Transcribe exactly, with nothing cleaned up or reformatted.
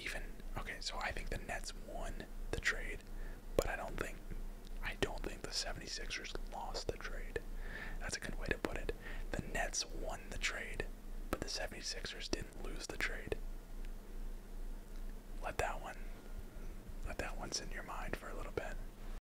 even okay, so I think the Nets won the trade, but I don't think I don't think the seventy-sixers lost the trade. That's a good way to put it. The Nets won the trade, but the seventy-sixers didn't lose the trade.